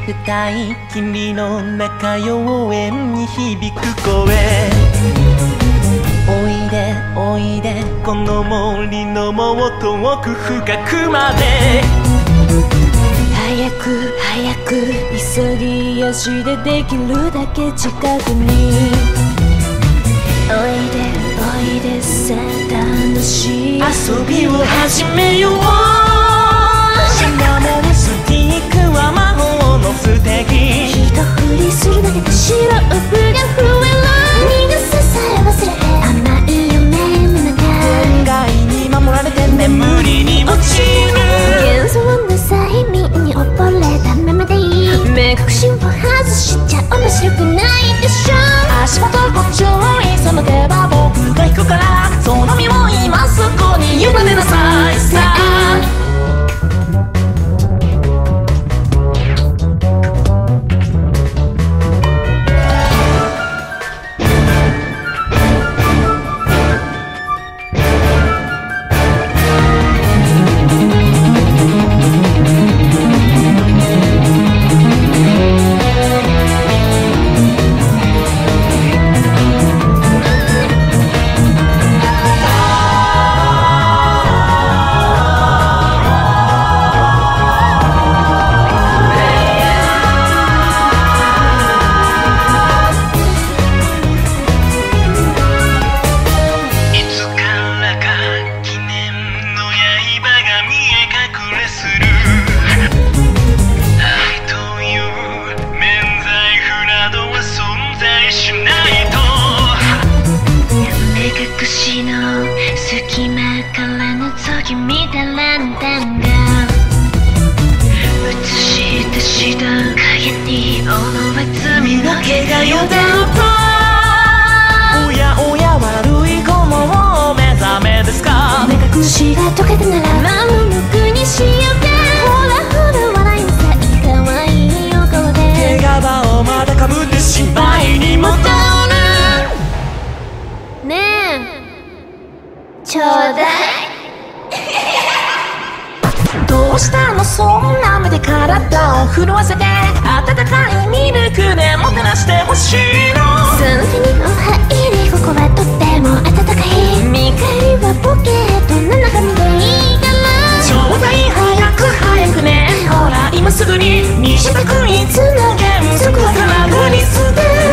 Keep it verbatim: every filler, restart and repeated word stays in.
歌い霧の中妖艶に響く声、おいでおいでこの森のもっと奥深くまで、早く早く急ぎ足でできるだけ近くにおいでおいでさあ楽しい遊びを始めよう、シナモンスティックは魔法のステーキ、一振りするだけでシロップが増える、逃がすさえ忘れて甘い夢の中、運外に守られて眠りに落ちる、幻想の催眠に溺れたままでいい、目隠しを外しちゃ面白くないでしょ、足元ご注意、その手は僕が引くから、その身を今そこに委ねなさいさあ、隙間から覗き見たランタンが映し出した影に覆われ罪の毛がよだると、おやおや悪い子も目覚めですか、目隠しが解けたなら守る服にしようか、ほらほら笑いなさいかわいいお顔で、毛皮をまだかぶって心配に戻るねえちょうだいどうしたのそんな目で体を震わせて、温かいミルクでもてなしてほしいの、その手にお入りここはとっても温かい、見返りはポケットの中身でいいから、ちょうだい早く早くね、ほら今すぐに二択クイズの原則は空振り捨て